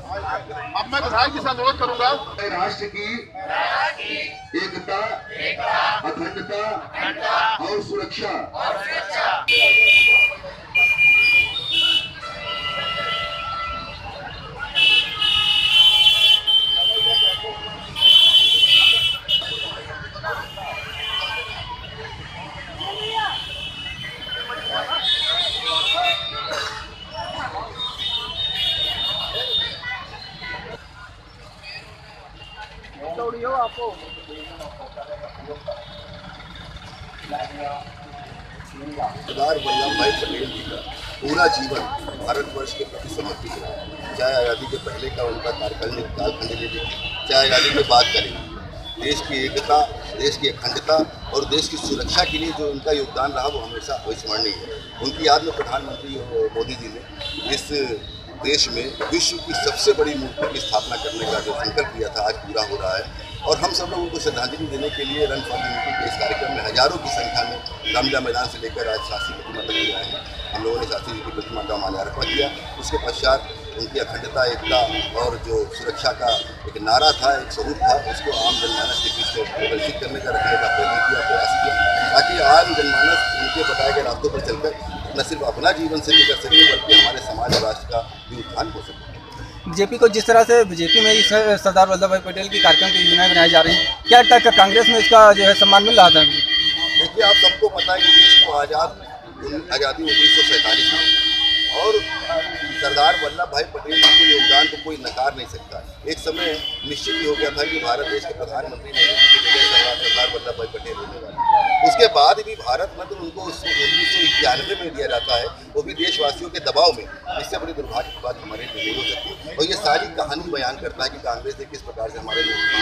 अब मैं विधायक जी से अनुरोध करूंगा, राष्ट्र की एकता, अखंडता और सुरक्षा आपको सरदार वल्लभ भाई पटेल जी का पूरा जीवन भारतवर्ष के प्रति समर्पित है। चाहे आज़ादी के पहले का उनका कालखंड ले लीजिए, चाहे आज़ादी के बाद का लीजिए, देश की एकता, देश की अखंडता और देश की सुरक्षा के लिए जो उनका योगदान रहा वो हमेशा अविस्मरणीय है। उनकी याद में प्रधानमंत्री मोदी जी ने इस देश में विश्व की सबसे बड़ी मूर्ति की स्थापना करने का जो संकल्प लिया था आज पूरा हो रहा है। और हम सब लोग उनको श्रद्धांजलि देने के लिए रन फॉर यूनिटी के इस कार्यक्रम में हजारों की संख्या में रामलीला मैदान से लेकर आज शास्त्री प्रतिमा तक आए हैं। हम लोगों ने शास्त्री जी की प्रतिमा का माल्यार्पण किया। उसके पश्चात उनकी अखंडता, एकता और जो सुरक्षा का एक नारा था, एक स्वरूप था, उसको आम जनमानस के बीच में प्रदर्शित करने का, रखने का प्रयास किया, ताकि आम जनमानस उनके बताए गए रास्तों पर चलकर न सिर्फ अपना जीवन से कर सके बल्कि हमारे समाज और राष्ट्र का भी उत्थान हो सके। बीजेपी को जिस तरह से बीजेपी में इस सरदार वल्लभ भाई पटेल की कार्यक्रम की योजनाएं बनाई जा रही हैं, क्या लगता है कांग्रेस में इसका जो है सम्मान मिल रहा था? देखिए, आप सबको पता है कि देश को आज़ादी 1947 में, और सरदार वल्लभ भाई पटेल जी के योगदान को कोई नकार नहीं सकता। एक समय निश्चित ही हो गया था कि भारत देश के प्रधानमंत्री नेहरू जी की जगह सरदार वल्लभ भाई पटेल होने वाले। उसके बाद भी भारत रत्न उनको 1991 में दिया जाता है, वो भी देशवासियों के दबाव में। इससे बड़ी दुर्भाग्य की बात हमारे लिए नहीं हो सकती। और ये सारी कहानी बयान करता है कि कांग्रेस ने किस प्रकार से हमारे